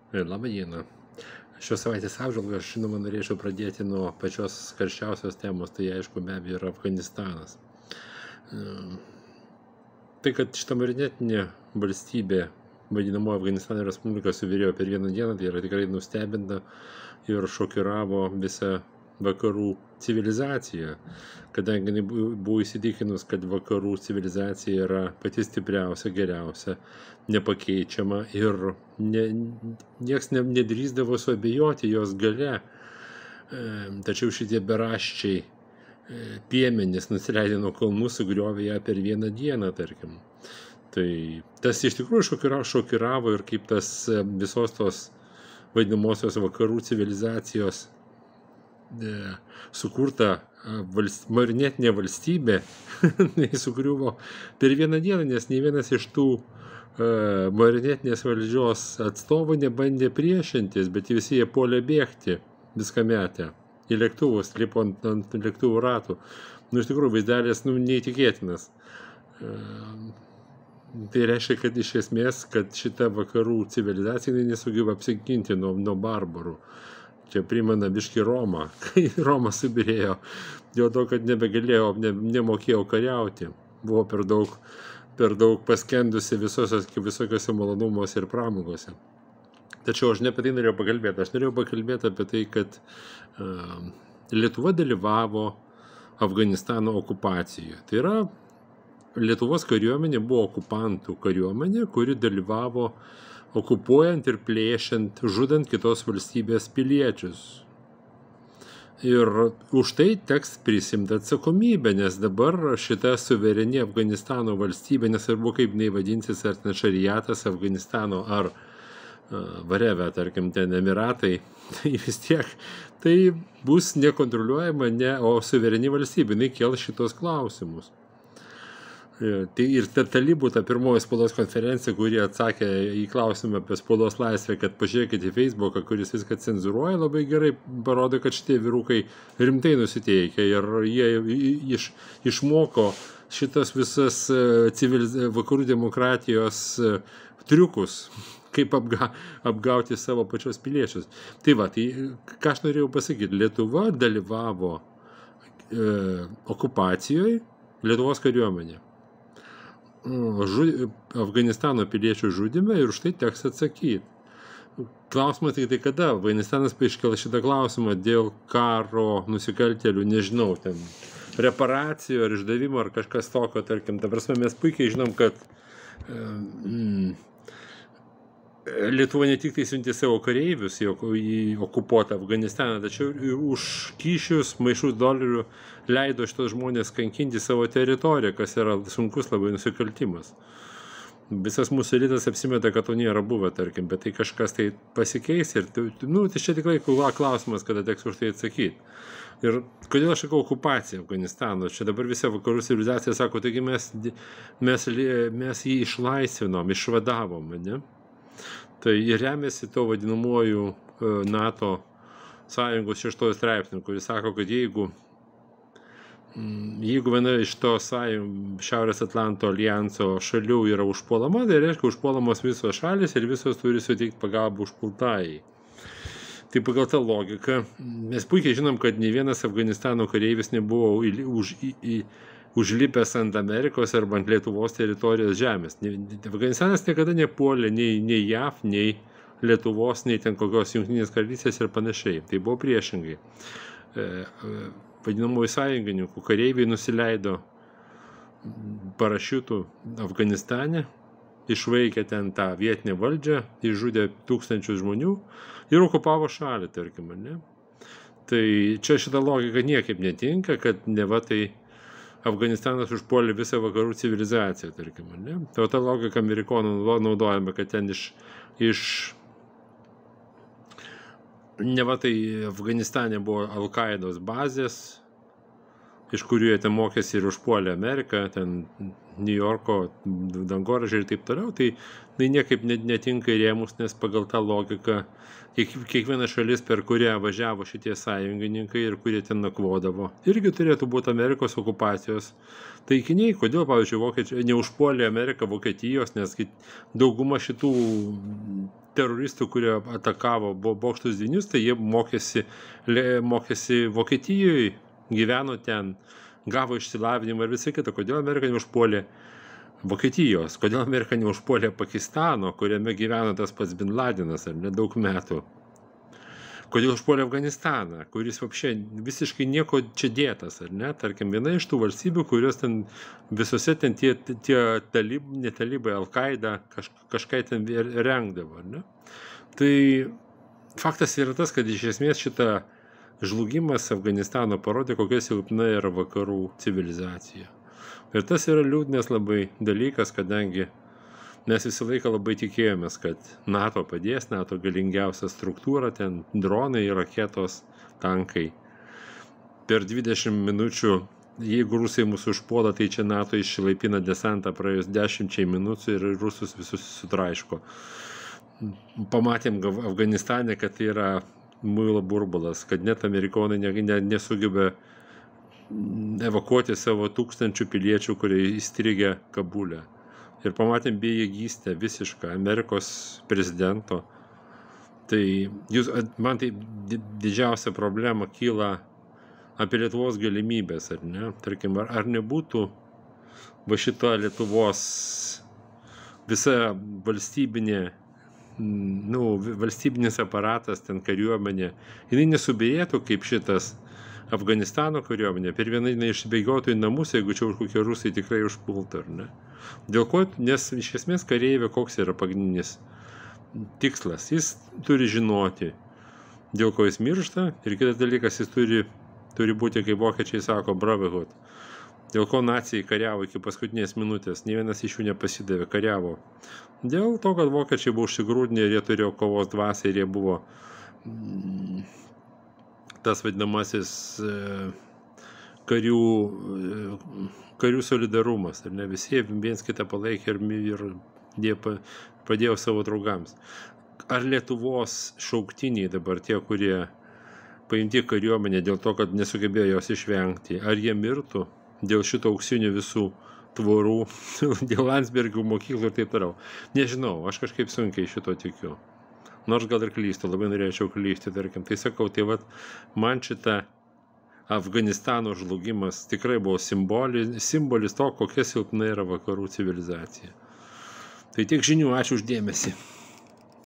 Labą dieną. Šios savaitės apžvalgą aš, žinoma, norėčiau pradėti nuo pačios karščiausios temos, tai aišku, be abejo, yra Afganistanas. Tai, kad šita marionetinė valstybė, vadinamoji Afganistano Respublika, subyrėjo per vieną dieną, tai yra tikrai nustebinta ir šokiravo visą vakarų civilizaciją, kadangi buvo įsitikinus, kad vakarų civilizacija yra pati stipriausia, geriausia, nepakeičiama ir nieks nedrįsdavo suabejoti jos gale. Tačiau šitie beraščiai piemenys nusileidę nuo kalnų sugriovė ją per vieną dieną, tarkim. Tai tas iš tikrųjų šokiravo ir kaip tas visos tos vadinamosios vakarų civilizacijos sukurta marionetinė valstybė sugriuvo per vieną dieną, nes nei vienas iš tų marionetinės valdžios atstovų nebandė priešintis, bet visi jie puolė bėgti, viską metę į lėktuvus, lipo ant lėktuvų ratų. Iš tikrųjų, vaizdelis neįtikėtinas. Tai reiškia, kad iš esmės, kad šita vakarų civilizacija nesugeba apsiginti nuo barbarų. Čia primena biškį Romą, kai Roma subirėjo dėl to, kad nebegalėjo, nemokėjo kariauti. Buvo per daug paskendusi visokiose malonumuose ir pramogose. Tačiau aš ne apie tai norėjau pakalbėti. Aš norėjau pakalbėti apie tai, kad Lietuva dalyvavo Afganistano okupacijoje. Tai yra, Lietuvos kariuomenė buvo okupantų kariuomenė, kuri dalyvavo okupuojant ir plėšiant, žudant kitos valstybės piliečius. Ir už tai teks prisimti atsakomybę, nes dabar šita suvereni Afganistano valstybė, nesvarbu kaip jinai vadinsis, ar šariatas Afganistano, ar vareve, tarkim, ten Emiratai, tai vis tiek tai bus nekontroliuojama, o suvereni valstybė, jinai kels šitos klausimus. Tai ir talibų ta pirmoji spaudos konferencija, kurie atsakė į klausimą apie spaudos laisvę, kad pažiūrėkite į Facebooką, kuris viską cenzuruoja, labai gerai parodo, kad šitie vyrukai rimtai nusiteikia ir jie išmoko šitas visas vakarų demokratijos triukus, kaip apgauti savo pačios piliečius. Tai va, tai ką aš norėjau pasakyti, Lietuva dalyvavo okupacijoje, Lietuvos kariuomenė. Afganistano piliečių žudime ir už tai teks atsakyti. Klausimas tai kada Afganistanas iškėlė šitą klausimą dėl karo nusikaltėlių, nežinau, ten reparacijų ar išdavimo ar kažkas tokio, tarkim. Ta prasme, mes puikiai žinom, kad Lietuva ne tik tai siuntė savo kareivius į okupuotą Afganistaną, tačiau už kyšius, maišus dolerių leido šitos žmonės kankinti savo teritoriją, kas yra sunkus labai nusikaltimas. Visas mūsų elitas apsimeta, kad to nėra buvę, tarkim, bet tai kažkas tai pasikeis ir tai čia tikrai klausimas, kada teks už tai atsakyti. Ir kodėl aš sakau okupacija Afganistano? Čia dabar visa vakarų civilizacija sako, taigi mes jį išlaisvinom, išvadavom, ne? Tai remiasi to vadinamuoju NATO sąjungos 6 straipsniu, kuris sako, kad jeigu viena iš to Šiaurės Atlanto alijanso šalių yra užpuolama, tai reiškia užpuolamos visos šalis ir visos turi suteikti pagalbą užpultajai. Tai pagal tą logiką mes puikiai žinom, kad nei vienas Afganistano kareivis nebuvo užlipęs ant Amerikos arba ant Lietuvos teritorijos žemės. Afganistanas niekada nepuolė nei JAV, nei Lietuvos, nei ten kokios Jungtinės karalystės ir panašiai. Tai buvo priešingai. Vadinamųjų sąjungininkų kareiviai nusileido parašiutų Afganistane, išvaikė ten tą vietinę valdžią, išžudė tūkstančius žmonių ir okupavo šalį, tarkim, ne? Tai čia šita logika niekaip netinka, kad neva tai Afganistanas užpuolė visą vakarų civilizaciją, tarkim, ne? Tai ta logika amerikonų naudojama, kad ten neva tai Afganistane buvo Al-Qaidos bazės, iš kurių jie ten mokėsi ir užpuolė Ameriką, ten New Yorko dangoraižiai ir taip toliau, tai niekaip netinka į rėmus, nes pagal tą logiką kiekviena šalis, per kurią važiavo šitie sąjungininkai ir kurie ten nakvodavo, irgi turėtų būti Amerikos okupacijos taikiniai. Kodėl, pavyzdžiui, vokiečiai neužpuolė Ameriką Vokietijos, nes dauguma šitų teroristų, kurie atakavo bokštus dvynius, tai jie mokėsi Vokietijoje, gyveno ten, gavo išsilavinimą ir visą kitą. Kodėl Amerika neužpuolė Vokietijos? Kodėl Amerika neužpuolė Pakistano, kuriame gyveno tas pats Bin Ladinas, ar ne, daug metų? Kodėl užpuolė Afganistaną, kuris visiškai nieko čia dėtas, ar ne? Tarkim, viena iš tų valstybių, kurios ten visose ten tie ne talibai, Al-Qaida kažką ten rengdavo, ar ne? Tai faktas yra tas, kad iš esmės šitą žlugimas Afganistano parodė, kokia silpna yra vakarų civilizacija. Ir tas yra liūdnas labai dalykas, kadangi mes visą laiką labai tikėjomės, kad NATO padės, NATO galingiausia struktūra, ten dronai, raketos, tankai. Per 20 minučių, jeigu rusai mūsų užpuola, tai čia NATO išlaipina desantą praėjus 10 minučių ir rusus visus sutraiško. Pamatėm Afganistane, kad tai yra muilo burbulas, kad net amerikonai nesugeba evakuoti savo 1000 piliečių, kurie įstrigę Kabule. Ir pamatėm bejėgystę visišką Amerikos prezidento. Tai man tai didžiausia problema kyla apie Lietuvos galimybės, ar ne? Tarkim, ar nebūtų va šita Lietuvos visa valstybinis aparatas, ten kariuomenė, jinai nesubyrėtų kaip šitas Afganistano kariuomenė, per vieną išbėgiotų į namus, jeigu čia kokie rusai tikrai užpultų, ar ne? Dėl ko? Nes iš esmės kareivė koks yra pagrindinis tikslas. Jis turi žinoti, dėl ko jis miršta, ir kitas dalykas, jis turi būti, kaip vokiečiai sako, brotherhood. Dėl ko nacijai kariavo iki paskutinės minutės, nė vienas iš jų nepasidavė, kariavo. Dėl to, kad vokiečiai buvo užsigrūdinę ir jie turėjo kovos dvasią ir jie buvo tas vadinamasis karių solidarumas, ar ne, visi viens kitą palaikė ir jie padėjo savo draugams. Ar Lietuvos šauktiniai dabar tie, kurie paimti kariuomenė dėl to, kad nesugebėjo jos išvengti, ar jie mirtų dėl šito auksinių visų tvorų, dėl Landsbergių mokyklų ir taip toliau? Nežinau, aš kažkaip sunkiai šito tikiu. Nors gal ir klystu, labai norėčiau klysti, tarkim. Tai sakau, tai man šita Afganistano žlugimas tikrai buvo simbolis to, kokia silpna yra vakarų civilizacija. Tai tiek žinių, ačiū už dėmesį.